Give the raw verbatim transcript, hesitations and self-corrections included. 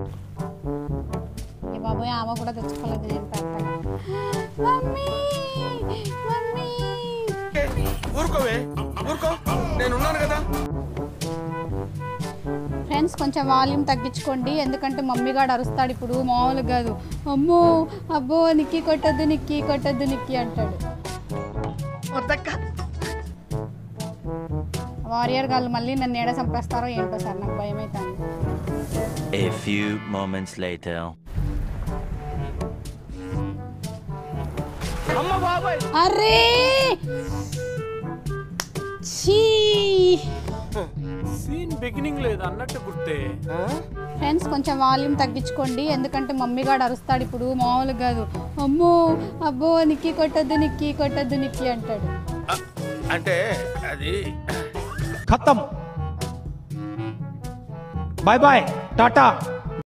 ఏ బాబోయ్ ఆమె కూడా తెచ్చుకోలేదు నేను పెడతాను. మమ్మీ మమ్మీ ఊరుకోవే ఊరుకో నేను ఉన్నాను కదా. ఫ్రెండ్స్ కొంచెం వాల్యూమ్ తగ్గించుకోండి ఎందుకంటే మమ్మీ గాడు అరుస్తాడు ఇప్పుడు మామూలు కాదు. అమ్మో అబ్బో నిక్కి కొట్టద్దు నిక్కి కొట్టద్దు నిక్కి అంటాడు. వారియర్ గాళ్ళు మళ్ళీ నన్ను ఏడ చంపేస్తారో ఏంటో సార్ నాకు భయం అవుతుంది. A few moments later. అమ్మ బాబాయ్ అరే ఛీ సీన్ బిగినింగ్ లేదు అన్నట్టు గుర్తే. ఫ్రెండ్స్ కొంచెం వాల్యూమ్ తగ్గించుకోండి ఎందుకంటే మమ్మీ గాడు అరుస్తాడు ఇప్పుడు మామూలు కాదు. అమ్మో అబ్బో నిక్కి కొట్టద్దు నిక్కి కొట్టద్దు నిక్కి అంటాడు. అంటే అది ఖతం. Bye bye Tata.